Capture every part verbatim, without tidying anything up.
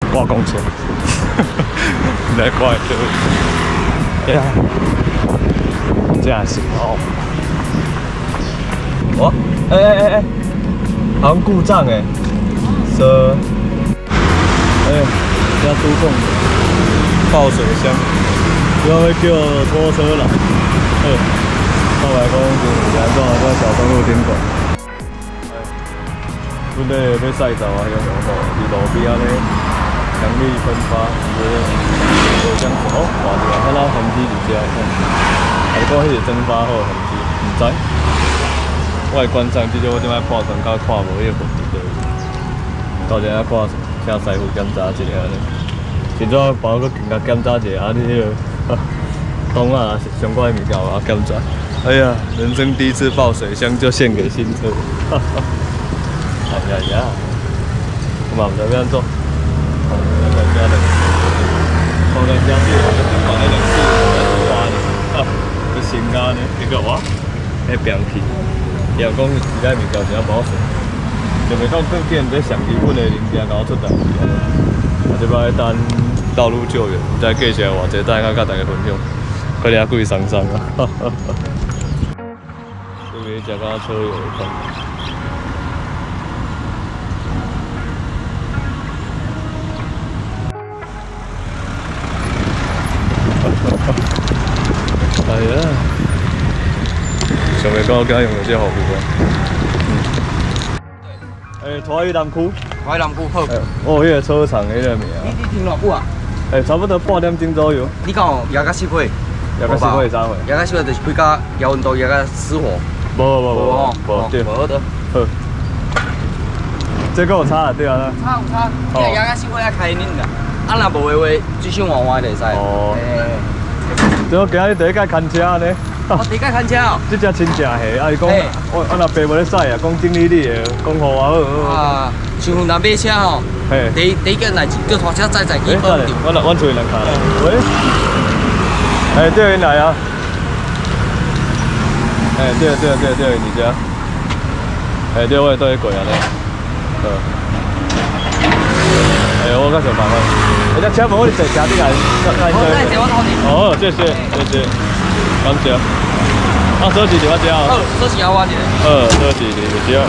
挂工钱，来挂就，哎呀，真是哦。哦，哎哎哎哎，好像故障哎，说，哎，要督控爆水箱，我要叫拖车来，好，后来讲就是安怎在小东路顶管。 阮咧要赛道啊，迄个上好，伫路边仔咧强力分发，就是互相哦，换一个迄拉痕迹伫遮，还是讲迄个蒸发好痕迹，毋知。我观察，至少我即摆破窗口看无迄个痕迹在。到时仔看，请师傅检查一下咧。现在包搁更加检查一下，你迄个灯啊，相关的物件啊检查。哎呀，人生第一次抱水箱就献给新车。哈哈 哎呀呀，我嘛唔知要安怎，我来加两，我来加啲，我买两支，我呢，啊，个新家呢，这个我，迄边去，也讲其他物件真啊保险，就袂讲更见在上基本的零件搞出代志啊，啊，即摆等道路救援，再继续偌济，等下甲大家分享，可能还贵桑桑啊，哈哈哈。这边加个车友看。 哎呀，想袂到我今日用到这服务啊！嗯，诶，拖去南区， 拖去南区好。 哦，迄个车厂迄个名。 你你停偌久啊？ 诶，差不多半点钟左右。 你讲摇到四岁？ 摇到四岁三岁。 摇到四岁就是开到摇温度摇到死火。 无无无无，对。 无得。 好。这个有差啊，对啊。 差有差，你若摇到四岁要开冷的，啊若无的话，水箱换换就会使。哦。 对，我今日第一届看车呢。 我第一届看车哦。 这只真正下，啊伊讲，我我若爸无咧驶啊，讲经理你的，讲好啊好。啊， 像咱买车吼，第第一件代志叫拖车载载去保定。 我来，我找人看。喂。哎，对，因来啊。哎，对对对对，你家。哎，对，我也对过啊咧。嗯。哎，我较想办法。 人家车门我哋直加啲人，哦，谢谢谢谢，感谢。啊，手机就我只啊。好， 手机要我一个。 呃，手机就只。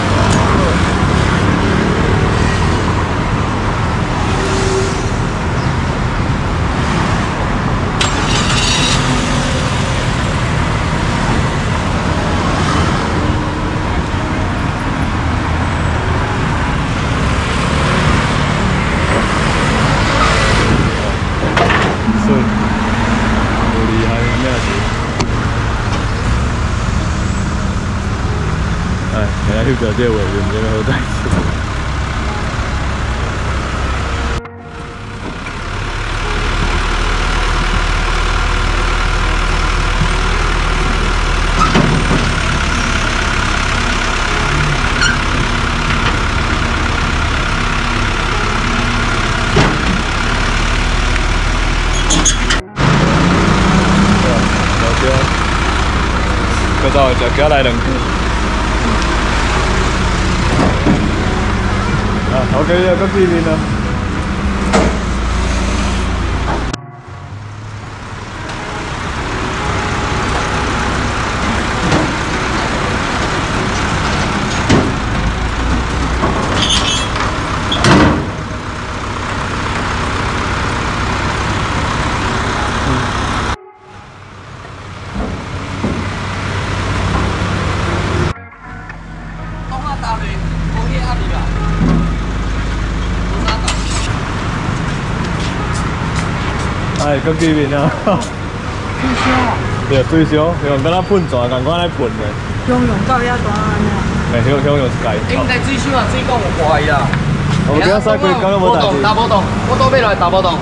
翕到这画面，真好代志。搁走食鸡来两句。 啊 ，OK 了，搁这边了。哎，搁这边啊！ 水箱。 对，水箱用敢若喷泉共款来喷的。 用用到遐大安尼。 哎，用用用一界。 应该水箱啊，水管有坏啦。 我今仔驶过，敢若无代志。 大波动，我倒买来大波动。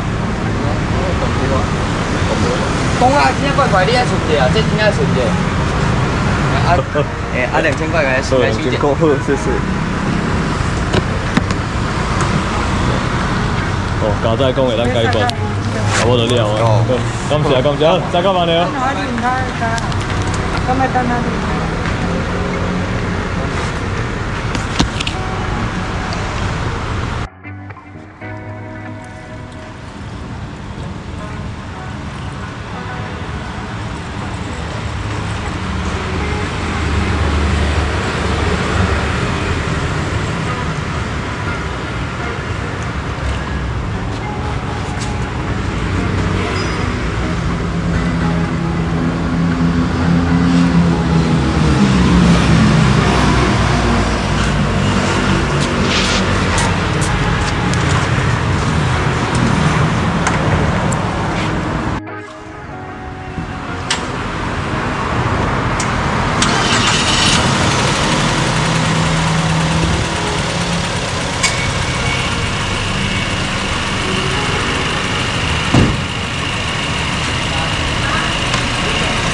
讲啊，今仔怪怪，你爱存者啊，这今仔存者。啊，哎，啊两千块个是来收件。 够好，谢谢。哦，加载讲会当解决。 差不多了啊！感谢感谢，再干嘛呢？ 干嘛在那里？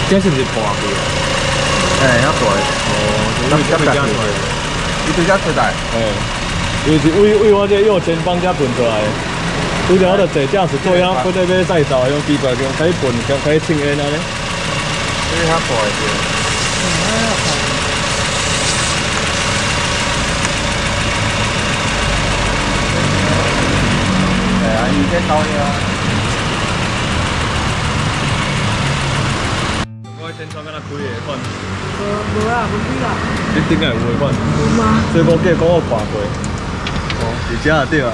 这是不是破开啊？ 哎，遐大个， 哦，就是为为这出来。 伊对遮出来。 哎，因为是为为我这右前方遮喷出来的。拄着我着坐驾驶座遐，搁在要赛道，用奇怪用开喷，用开清烟安尼。 这遐大个。哎呀，伊这高呀。 我天窗敢若开的款。 无无啊，无开啊。 你顶下有的款。 有吗？ 所以我计讲我看过。哦，是遮也对啊。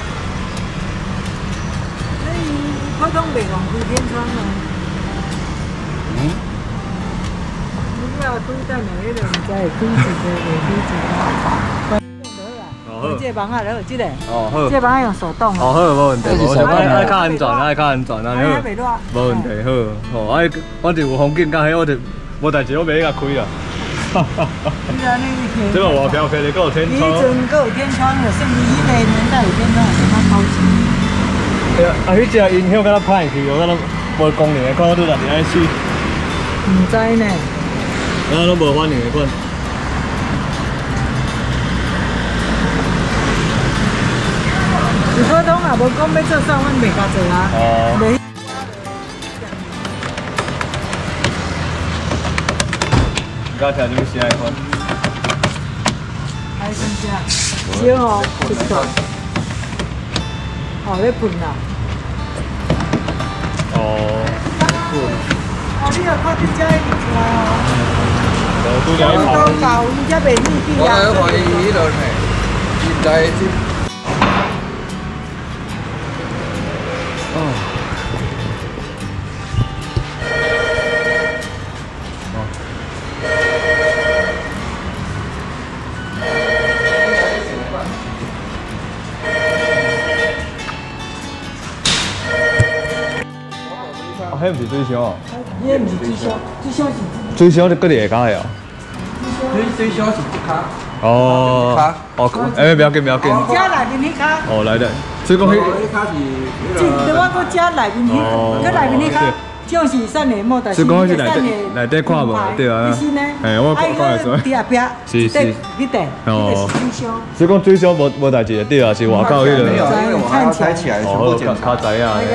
所以普通袂用开天窗啊。 嗯。 你要开等下，迄个毋知会开一个，袂开一个。 哦好。 这房啊，然后这个。 哦好。 这房用手动哦好，无问题，无问题，爱爱较安全，爱较安全，安尼好。 袂热。 无问题，好。吼，爱我就有风景，甲迄我就无代志，我袂甲开啦。哈哈哈。这个外表拍的，搁有天窗。 以前搁有天窗的，甚至迄个年代有天窗也是较高级。 哎呀，啊，迄只音响敢若歹去，我敢若无功能的，看我拄逐日爱试。 唔知呢。 啊，拢无反应的款。 是普通啊，无讲要做啥，阮袂甲做啊。 哦。唔敢听什么声的款。 还剩下少哦，一段。哦，咧喷啦。 哦。 哦，你有看到遮个出来哦。 都拄才跑。 都搞，伊遮袂密闭啊。 我怀疑迄落呢，现在这。 哦。啊，迄毋是水箱哦。 迄毋是水箱，水箱是。 水箱就搁伫下骹的哦。 水水箱是一卡。 哦。哦，哎，不要紧，不要紧。 遮内面迄卡。 哦，来的。所以讲迄。 迄卡是。 即我搁遮内面迄，搁内面迄卡。种是散热模，但是内底内底看无对啊。 是呢。 哎，我看看会伫后壁。 是是。 你等，迄个是水箱。 所以讲水箱无无代志的对啊，是外口迄个。 没有，因为我还要拆起来，全部检查。 卡仔啊。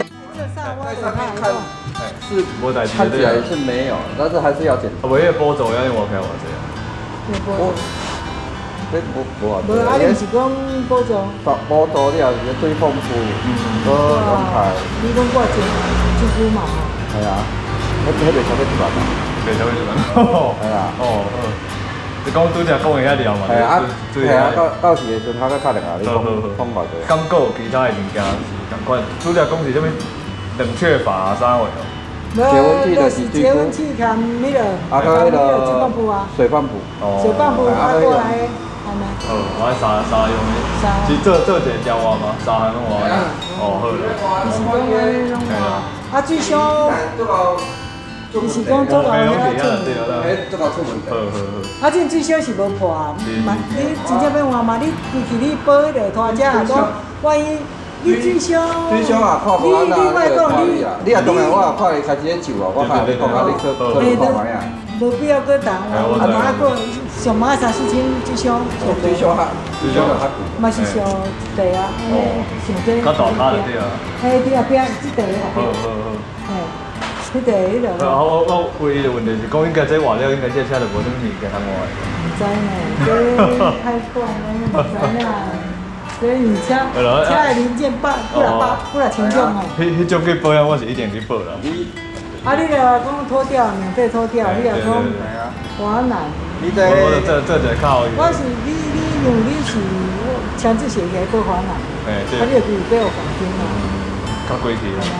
是无代志。 看起来是没有，但是还是要检查。 唯一波走要用我开我这样。 波，这无无啊。 无啊，你是讲波走？ 波走了，是对风布，个轮胎。 你讲我一一股嘛吼。 系啊，迄迄袂超过一万吧？ 袂超过一万。 系啊。 哦哦。你讲拄则讲的遐料嘛？ 系啊，系啊，到到时的时阵，他再敲电话你讲讲偌济。 敢搁有其他的物件是共款？拄则讲是啥物？冷却法啥货哦？ 结温器就是结温器含迄个，含迄个水泵布啊。 水泵布。 水泵布拿过来，安尼。 好，我爱沙沙用的。沙。是做做一个胶瓦吗？沙含拢瓦。哦，好。 就是讲安拢瓦。啊，水箱。就是讲做到遐整。 迄做到出问题。 好好好。 啊，这水箱是无破啊，嘛你真正要换嘛，你规气你保迄个拖车啊，讲万一。你水箱， 水箱啊，看无安那，你讲你，你啊当然我看伊开始咧救啊，我看你讲啊，你去去看卖啊。 无必要搁等，啊嘛搁上马三四千水箱， 水箱哈，水箱就较贵。 嘛是上地啊，上地。 较大卡就对啊。 嘿，伫后壁即地后壁。 好好好。 嘿，迄地迄落。 啊，我我唯一的问题是讲，应该这换了，应该这车就无啥物件通换。 唔知呢，这太广了，唔知啦。所以你车车的零件百几啊百几啊千种哦。 迄迄种去保养，我是一定去保啦。 啊，你著讲脱掉，免费脱掉，你若讲华南。 你这我这这就靠。 我是你你用你是强制写起来过华南。 哎对。 啊，你著可以给我房间啦。 较贵气啦。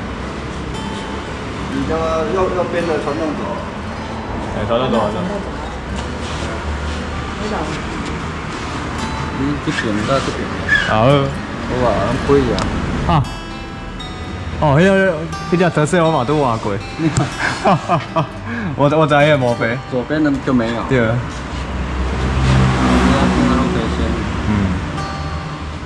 你那个右右边的传动轴。 哎，传动轴好像。 你这边到这边。 好。 好啊，很贵啊。 哈。哦，迄个迄只特色我嘛都换过。我我知迄个毛病。 左边的就没有。 对。嗯。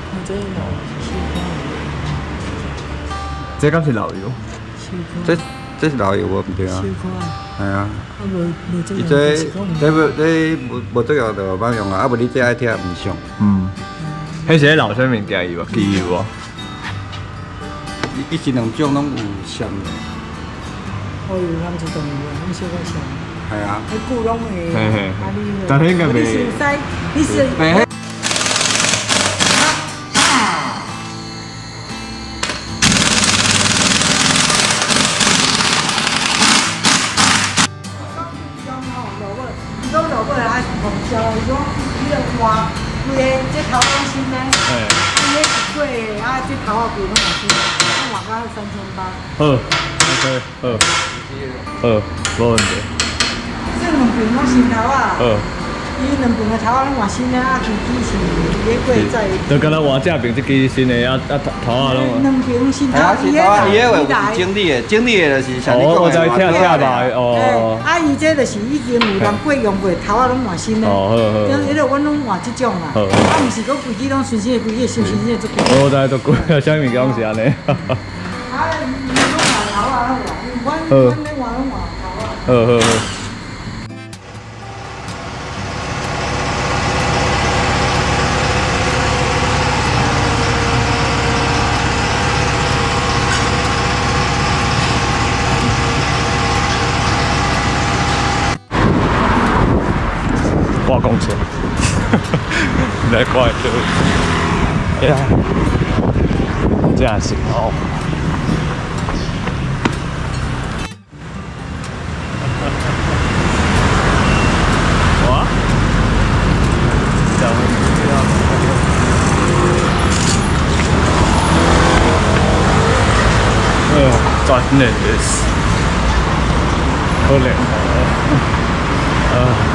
这敢是老油？ 这这是老油无毋对啊。 小可系啊。 我无无这伊样， 这是讲这无这无无作用就歹用啊，啊无你这爱听毋上。 嗯，迄是老生物件油啊，机油啊。 伊伊是两种拢有香的。 我有他们是动物，拢小可香。 系啊。 迄久拢会， 嘿嘿啊你， 但是应该袂你是使，你是。 袂。 你讲落尾爱红烧，伊讲你个换规个这头拢新嘞， 嘿。 规个是过的，啊这头啊规拢也新，我换到三千八。 好 ，OK， 好，好，无问题。 这两边拢新头啊。 好。 伊两边的头啊拢换新的，啊机器是咧过在。 就敢若换正边这支新的啊啊头头啊拢。 两边新头， 伊个伊个话是经理的，经理的就是像你讲的。 哦，我知听听吧，哦。 啊，伊这就是已经有人过用过，头啊拢换新的。 哦，好好。 迄个阮拢换这种啦。 好。 啊，毋是讲规支拢新鲜的，规支新鲜的做贵。 我知做贵啊，啥物件拢是安尼。 啊，你拢换头啊，拢换，阮阮咧换拢换头啊。 好好好。挂公车，来挂车，呀，这样是哦。哇，这样这样，呃，转念的是，可怜啊。